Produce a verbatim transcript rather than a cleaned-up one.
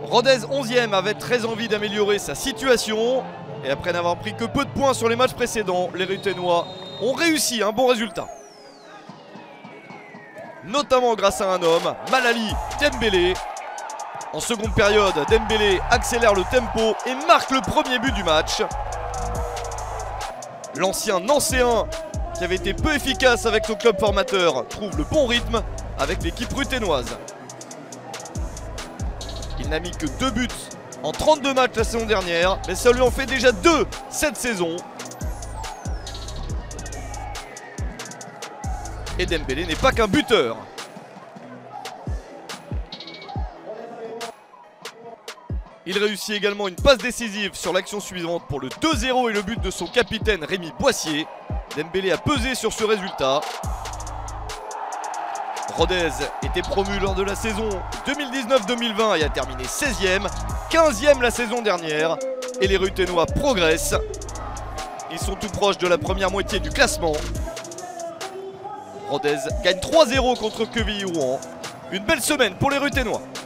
Rodez onzième avait très envie d'améliorer sa situation. Et après n'avoir pris que peu de points sur les matchs précédents, les Ruténois ont réussi un bon résultat. Notamment grâce à un homme, Malali Dembélé. En seconde période, Dembélé accélère le tempo et marque le premier but du match. L'ancien Nancéen, qui avait été peu efficace avec son club formateur, trouve le bon rythme avec l'équipe ruténoise. Il n'a mis que deux buts en trente-deux matchs la saison dernière, mais ça lui en fait déjà deux cette saison. Et Dembélé n'est pas qu'un buteur. Il réussit également une passe décisive sur l'action suivante pour le deux zéro et le but de son capitaine Rémi Boissier. Dembélé a pesé sur ce résultat. Rodez était promu lors de la saison deux mille dix-neuf deux mille vingt et a terminé seizième, quinzième la saison dernière. Et les Ruténois progressent. Ils sont tout proches de la première moitié du classement. Rodez gagne trois zéro contre Quevilly-Rouen. Une belle semaine pour les Ruténois.